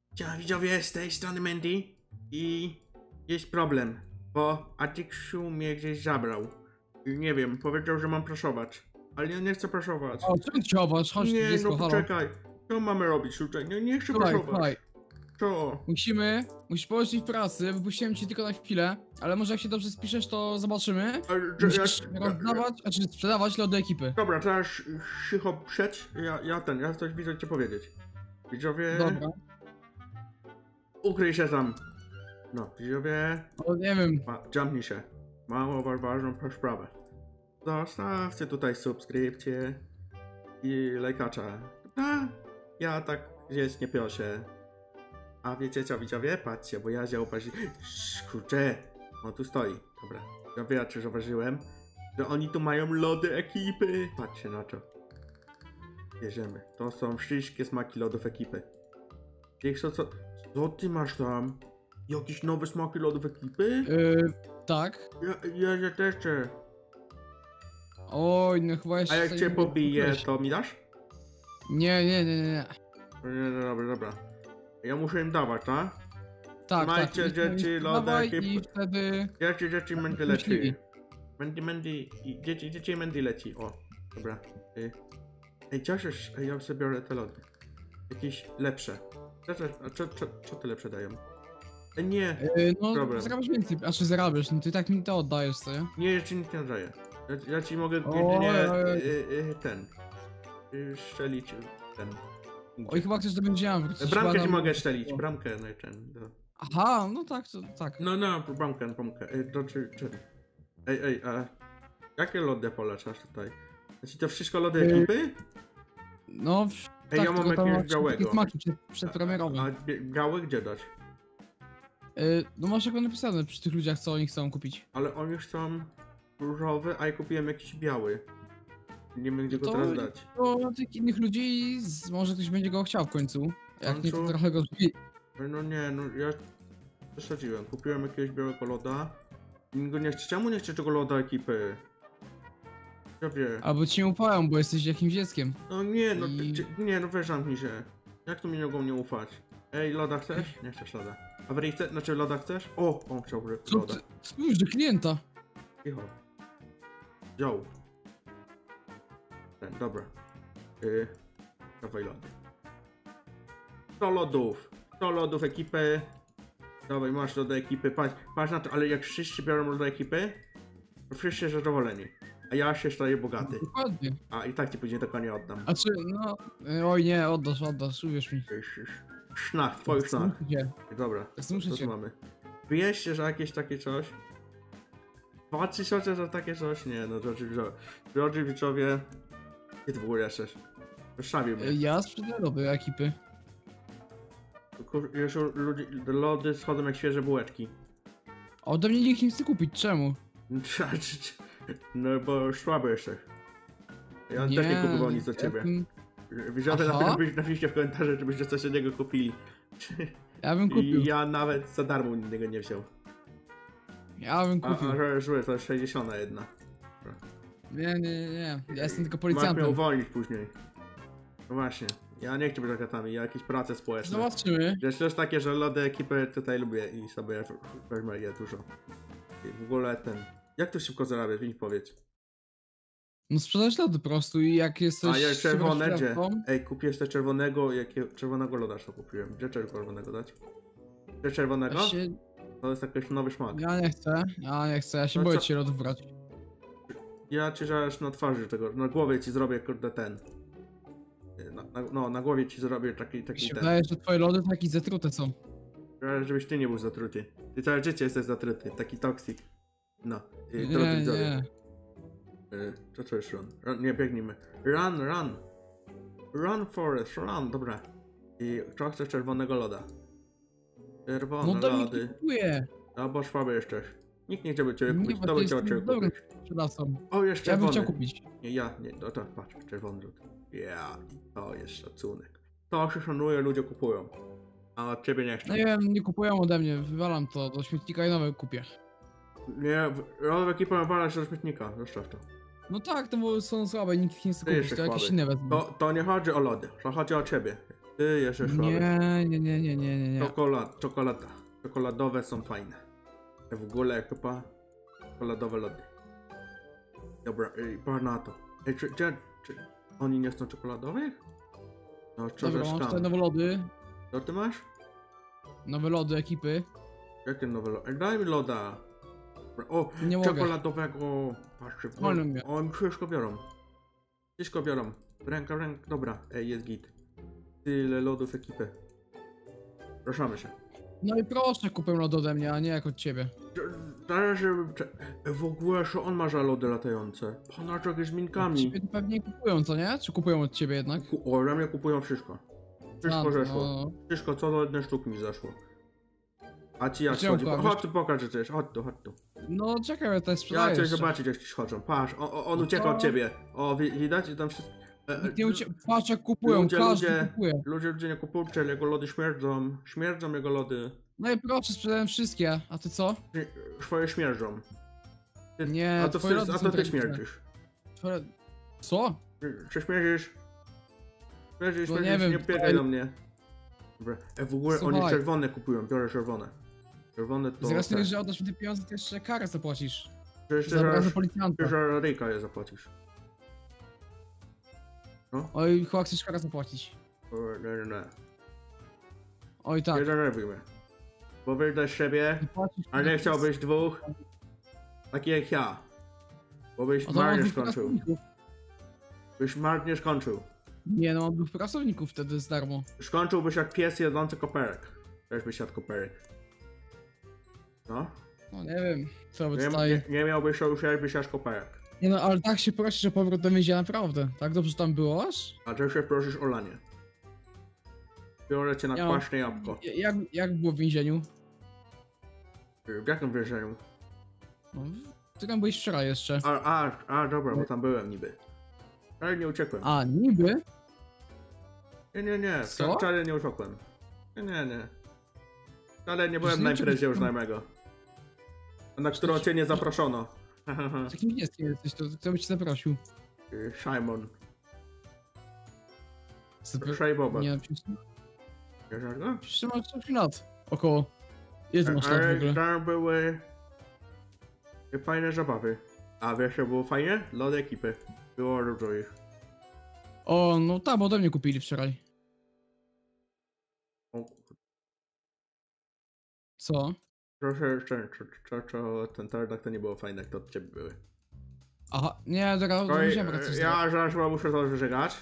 Widzowie, z tej strony Mandy i jest problem, bo Atiksiu mnie gdzieś zabrał. I nie wiem, powiedział, że mam prasować, ale ja nie chcę prasować. O, czemu chciałbyś? Chodź, Nie, dziecko, no halo. poczekaj, co mamy robić tutaj? Nie chcę Słuchaj, prasować. słuchaj. Co? Musisz położyć w pracy, wypuściłem cię tylko na chwilę, ale może jak się dobrze spiszesz, to zobaczymy. Musisz rozdawać, znaczy sprzedawać lody ekipy. Dobra, teraz cicho przed, ja coś widzę cię powiedzieć. Widzowie, Dobra. ukryj się tam. No, widzowie, O, nie wiem. jumpnij się. Mam ważną sprawę. Zostawcie tutaj subskrypcję i lajkacza. Ja tak gdzieś nie pioszę. A wiecie co, widzowie? Patrzcie, bo ja zauważyłem... Kurczę, on tu stoi. Dobra, widzowie, ja czy zauważyłem, że oni tu mają lody ekipy. Patrzcie na to. Bierzemy. To są wszystkie smaki lodów ekipy. Wiesz co ty masz tam? Jakieś nowe smaki lodów ekipy? Tak. Ja też chcę. Oj, no chyba jeszcze... A jak cię pobiję, to mi dasz? Nie. Nie, dobra. Ja muszę im dawać, tak? Tak, Majcie tak. dzieci, lody Dawaj ekipy. i wtedy... Dzieci Mandy leci. Dzieci Mandy leci, o. Dobra. Ej, cieszysz, ja sobie biorę te lody. Jakieś lepsze. Co te lepsze dają? Nie. No, problem. zarabiasz więcej, zarabiasz, no ty tak mi to oddajesz, co nie? Nie, jeszcze nic nie daję. Ja ci mogę Oj, jedynie oj. strzelić ten. Oj, chyba chcesz, żebym wziąłem. Bramkę ci mogę strzelić, bramkę, no i ten. Aha, no tak, to tak. No, bramkę. To czy. Ej, jakie lody polecasz tutaj? Znaczy to wszystko lody ekipy? No, Ej, tak, ja mam tylko jakiegoś białego. smaki przedpremierowe. A biały gdzie dać? No masz jak napisane przy tych ludziach, co oni chcą kupić. Ale oni chcą różowy, a ja kupiłem jakiś biały. Nie wiem gdzie go teraz dać. To tych innych ludzi, może ktoś będzie go chciał w końcu. Jak nie, to trochę go zbi. No nie, no ja przesadziłem. Kupiłem jakiegoś białego loda. Nikt go nie chce. Czemu nie chce tego loda ekipy? Ja wiem. Albo ci nie ufają, bo jesteś jakimś dzieckiem. No nie, no nie, no weź zamknij się. Jak tu mi mogą nie ufać? Ej, loda chcesz? Nie chcesz loda. A wy chcesz? Znaczy loda chcesz? O, on chciał loda. Spójrz do klienta. Cicho. Wziął. Dobra. Dawaj lody. 100 lodów ekipy. Dawaj, masz lody ekipy. Patrz na to, ale jak wszyscy biorą lody ekipy, to wszyscy zadowoleni. A ja się staję bogaty. Dokładnie. A i tak ci później do konia oddam. A czy, no... Oj nie, oddasz, uwierz mi. Sznach, twój sznach. Dobra, co mamy. Wieście, że jakieś takie coś? 2000 za takie coś? Nie, no drodzy widzowie, ty w ogóle jesteś. Zostawił mnie. Ja sprzedaję lody ekipy. Już lody schodzą jak świeże bułeczki. A ode mnie nikt nie chce kupić, czemu? No bo słaby jesteś. Ja też nie kupował nic od ciebie. Widzowie napiszcie w komentarzu, żebyście coś od niego kupili. Ja bym kupił. Ja nawet za darmo innego nie wziął. Ja bym kupił. A zły, to jest 60 jedna. Nie. Ja jestem tylko policjantem. Masz mnie uwolnić później. No właśnie. Ja nie chcę być zakatami, ja jakieś prace społeczne. Zobaczymy. Jest też takie, że lody ekipy tutaj lubię i sobie weźmę je dużo. I w ogóle jak to szybko zarabiać, mi powiedz. No sprzedać lody po prostu i jak jesteś... A ja czerwone gdzie? Ej, kupię jeszcze czerwonego, czerwonego loda co kupiłem. Gdzie czerwonego dać? Gdzie czerwonego? To jest jakiś nowy smak. Ja nie chcę, ja się boję ci lodów brać. Ja ci zaraz na twarzy tego, na głowie ci zrobię kurde ten. Na głowie ci zrobię taki ten. Wydaje, że twoje lody takie zatrute są. Żebyś ty nie był zatruty. Ty całe życie jesteś zatruty, taki toksik. No. Nie. Co jest run? Nie, biegnijmy. Run! Run Forest, run! Dobra. I kto chce czerwonego loda? Czerwone lody. No kupuje. Albo szwaby jeszcze. Nikt nie chciałby ciebie kupić, to by chciał ciebie kupić. O, jeszcze czerwony. Ja bym chciał kupić. Nie, to patrz, czerwony lód. To jest szacunek. To się szanuje, ludzie kupują. A od ciebie nie chcą. No nie wiem, nie kupują ode mnie, wywalam to do śmietnika i nowe kupię. Nie, rodowe ekipy nawala się do śmietnika, zostaw to. No tak, to bo są słabe, nikt ich nie chce kupić, to jakieś inne wezmę. To nie chodzi o lody, to chodzi o ciebie. Ty jeszcze słaby. Nie. Czekolada. Czekoladowe są fajne. W ogóle chyba czekoladowe lody. Dobra, patrz na to. Ej, czy oni nie chcą czekoladowych? No, Dobra, mam tutaj nowe lody. Co ty masz? Nowe lody ekipy. Jakie nowe lody? Daj mi loda. O, Nie czekoladowego. Patrzcie, oni wszystko biorą. Wszystko biorą. Ręka. Dobra, ej, jest git. Tyle lodów ekipy. Proszamy się. No i proszę, kupię lody ode mnie, a nie jak od ciebie. W ogóle, że on ma za lody latające. Ponad jakieś z minkami. Ciebie to pewnie kupują, co nie? Czy kupują od ciebie jednak? Ode mnie kupują wszystko. Wszystko zeszło. No. Wszystko, co do jednej sztuki mi zeszło. A ci jak Czemu chodzi? kłamiesz? Chodź tu pokażę coś, chodź tu. No czekaj, ja to jest Ja sprzedaję chcę jeszcze. zobaczyć jak ci schodzą. Patrz, on ucieka od ciebie. O, widać? I tam wszystko. Patrz jak kupują, każdy kupuje. Ludzie nie kupujcie, jego lody śmierdzą. Śmierdzą jego lody. No i proszę, sprzedałem wszystkie, a ty co? Swoje śmierdzą. Nie, A to twoje lody ty są śmierdzisz. Twoje... Co? Czy śmierdzisz? No nie wiem, nie biegaj do mnie. Dobra. W ogóle Słuchaj. oni czerwone kupują, biorę czerwone. Czerwone to... Zaraz nie, że oddasz mi te pieniądze, to jeszcze karę zapłacisz. Jeszcze Za policjanta. że Ryjka je zapłacisz. Oj, chyba chcesz karę zapłacić. Nie. Oj tak. Nie denerwuj mnie. Bo wyjdziesz siebie, Płacisz, a nie chciałbyś dwóch, takich jak ja. Bo byś O, to mam marnie dwóch skończył. pracowników. Byś marnie skończył. Nie no, mam dwóch pracowników wtedy z darmo. Skończyłbyś jak pies jedzący koperek. Też byś jadł koperek. No. No nie wiem, co by tutaj... Nie miałbyś się już jakbyś jadł koperek. Nie no, ale tak się prosisz o powrót do więzienia, naprawdę. Tak dobrze tam było aż? A ty się prosisz o lanie. Biorę cię na Ja- kwaśne jabłko. Jak było w więzieniu? W jakim więzieniu? No, ty tam byłeś wczoraj jeszcze. Dobra, bo tam byłem niby. Ale nie uciekłem. A, niby? Nie. Co? Wcale nie uciekłem. Nie. Ale nie byłem nie na imprezie uciekłeś. już znajomego. Na którą cię nie zaproszono. Takim dzieckiem jesteś, to kto by cię zaprosił? Simon. Zapro... Szajboba. Nie, przecież Wiesz go? ty masz 8 lat. Około. Ile ty masz lat w Ale ogóle? tam były fajne zabawy. A wiesz co było fajnie? Lody ekipy. Było dużo ich. O, no tak, bo ode mnie kupili wczoraj. O, Co? proszę, ten tardak to nie było fajne, jak to od ciebie były. Aha, nie, zaraz do więzienia wracać. Ja zaraz chyba muszę to wyżygać.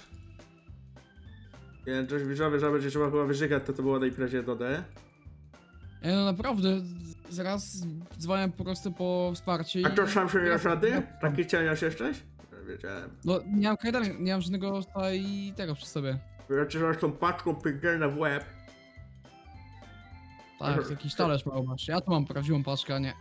Nie, coś widzowie, żeby cię trzeba chyba wyżygać, to było na imprezie do D. Nie, no naprawdę, zaraz dzwonię po prostu po wsparcie A to sam się nie dasz rady? Ja- Taki cieniasz jesteś? Wiedziałem. No, nie mam kajdanu, nie mam żadnego tutaj tego przy sobie. Ja cię zaraz tą paczką pęknę w łeb. Tak, jakiś talerz masz. Ja tu mam prawdziwą paczkę, a nie.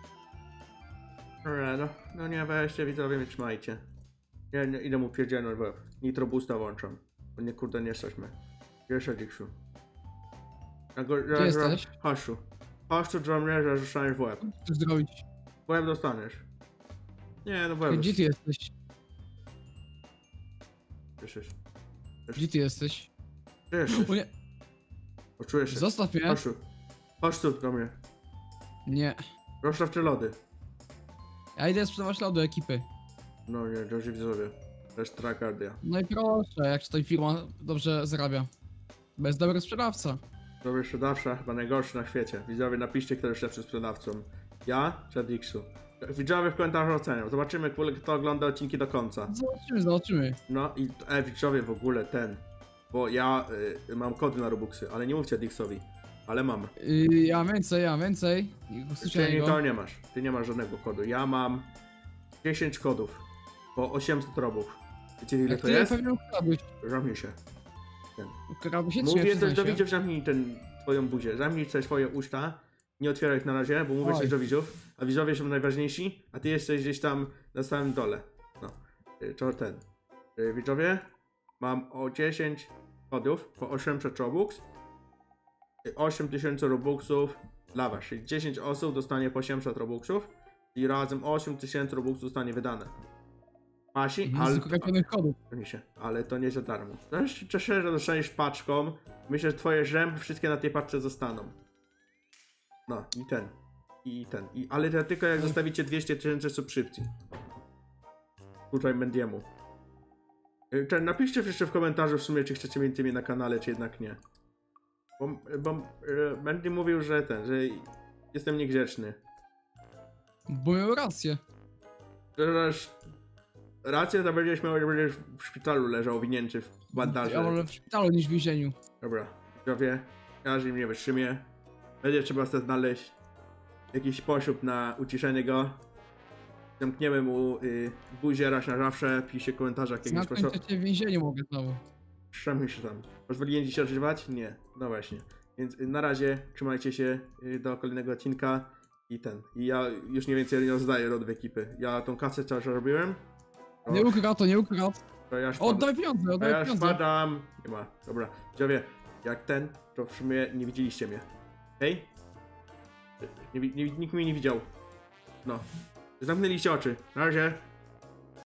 No nie, weźcie widzowie, trzymajcie. Ja idę mu pierdzielnąć w łeb. Nitro boosta włączam. Bo nie kurde nie jesteśmy. Jeszcze Dikszu. Gdzie jesteś? Chodź tu. Chodź tu do mnie, że zostaniesz w łeb. Co chcesz zrobić? W łeb dostaniesz. Nie, no w łeb Gdzie ty jesteś? jesteś. Gdzie ty jesteś? Gdzie jesteś? O nie, Poczujesz się. zostaw mnie. Chodź tu. Chodź tu do mnie. Nie. Rozstaw te lody. Ja idę sprzedawać lody ekipy. No nie, drodzy widzowie. To jest tragedia. No i proszę, jak tutaj firma dobrze zarabia. Bez dobry sprzedawca. Dobry sprzedawca, chyba najgorszy na świecie. Widzowie, napiszcie, kto jest lepszym sprzedawcą. Ja czy Dixu? Widzowie w komentarzach ocenią. Zobaczymy, kto ogląda odcinki do końca. Zobaczymy. No i widzowie w ogóle ten. Bo ja mam kody na Robuxy, ale nie mówcie Dixowi. Ale mam. Ja mam więcej. Ty to nie masz. Ty nie masz żadnego kodu. Ja mam 10 kodów. Po 800 robux. Wiecie ile Jak to ty je jest? pewnie ukradłeś. Zamknij się. Ukradłeś się, Mówię przyznaj też do się. widzów, zamknij twoją buzię. Zamknij te swoje usta. Nie otwieraj ich na razie, bo mówię Oj. coś do widzów. A widzowie są najważniejsi, a ty jesteś gdzieś tam na samym dole. No. To ten. Widzowie, mam o 10 kodów po 800 robux. 8000 robuxów dla was. Czyli 10 osób dostanie po 800 robuxów. I razem 8000 robuxów zostanie wydane. Pasi, Z ukropionych kodów. ale to nie za darmo. No jeszcze szczerze dostaniesz paczką. Myślę, że twoje zęby wszystkie na tej paczce zostaną. No, i ten. Ale to tylko jak zostawicie 200 000 subskrypcji. Tutaj Mendiemu. Napiszcie jeszcze w komentarzu w sumie, czy chcecie mieć mnie na kanale, czy jednak nie. Bo Mendy mówił, że że jestem niegrzeczny. Bo miał rację. Rację to będziesz miał, że będziesz w szpitalu leżał owinięty w bandaże. Ja wolę w szpitalu niż w więzieniu. Dobra, widzowie, każdy mnie wytrzymie. Będzie trzeba sobie znaleźć jakiś sposób na uciszenie go. Zamkniemy mu buzię raz na zawsze, piszcie w komentarzach jakiś sposób. Zamknąć cię w więzieniu mogę znowu. Trzymaj się tam. Pozwoliłem ci się odżywać? Nie. No właśnie. Więc na razie trzymajcie się do kolejnego odcinka i I ja już nie więcej nie rozdaję rodów ekipy. Ja tą kasę co robiłem. Nie ukradł, to nie ukradł. To ja Oddaj pieniądze, oddaj ja pieniądze. spadam. Nie ma. Dobra. Widzowie, jak to w sumie nie widzieliście mnie. Hej? Nikt mnie nie widział. No. Zamknęliście oczy. Na razie.